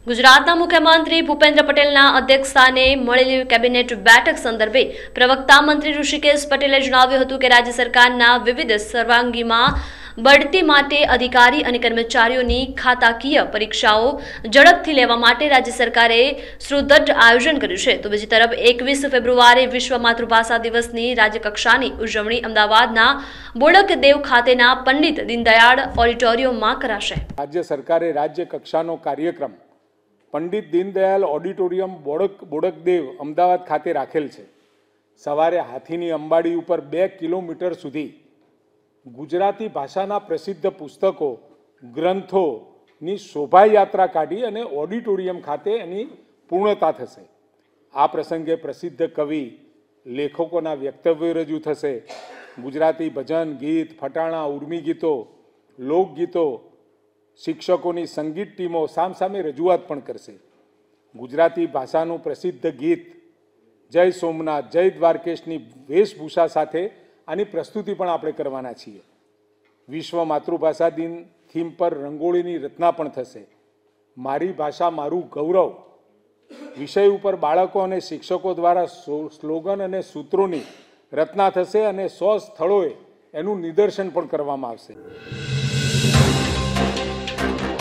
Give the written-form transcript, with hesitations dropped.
ગુજરાતના મુખ્યમંત્રી ભૂપેન્દ્ર પટેલના અધ્યક્ષસ્થાને મળેલી કેબિનેટ બેઠક સંદર્ભે પ્રવક્તા મંત્રી ઋષિકેશ પટેલે જણાવ્યું હતું કે રાજ્ય સરકારના વિવિધ સર્વાંગીમાં બઢતી માટે અધિકારી અને કર્મચારીઓની ખાતાકીય પરીક્ષાઓ ઝડપથી લેવા માટે રાજ્ય સરકારે સુદૃઢ આયોજન કર્યું છે। તો બીજી તરફ 21 ફેબ્રુઆરીએ વિશ્વ માતૃભાષા દિવસની રાજ્યકક્ષાની ઉજવણી અમદાવાદના બોડકદેવ ખાતેના પંડિત દીનદયાળ ઓડિટોરિયમમાં કરાશે। રાજ્ય સરકારે રાજ્ય કક્ષાનો કાર્યક્રમ पंडित दीनदयाल ऑडिटोरियम बोडकदेव अमदावाद खाते राखेल है। सवारे हाथीनी अंबाड़ी पर 2 किलोमीटर सुधी गुजराती भाषाना प्रसिद्ध पुस्तकों ग्रंथों नी शोभा यात्रा काढ़ी अने ऑडिटोरियम खाते एनी पूर्णता थशे। आ प्रसंगे प्रसिद्ध कवि लेखकोना व्यक्तव्य रजू थशे। गुजराती भजन गीत फटाणा उर्मी गीतों लोकगीतों शिक्षकों संगीत टीमों सामसामे रजूआत पण करशे। गुजराती भाषानु प्रसिद्ध गीत जय सोमनाथ जय द्वारकेशनी वेशभूषा साथे आनी प्रस्तुति पण आपणे करवाना छीए। विश्व मातृभाषा दिन थीम पर रंगोळीनी रचना पण थशे। मारी भाषा मारू गौरव विषय पर बाळको अने शिक्षकों द्वारा स्लोगन अने सूत्रोनी रचना थशे अने 100 स्थळोए एनुं निदर्शन पण करवामां आवशे।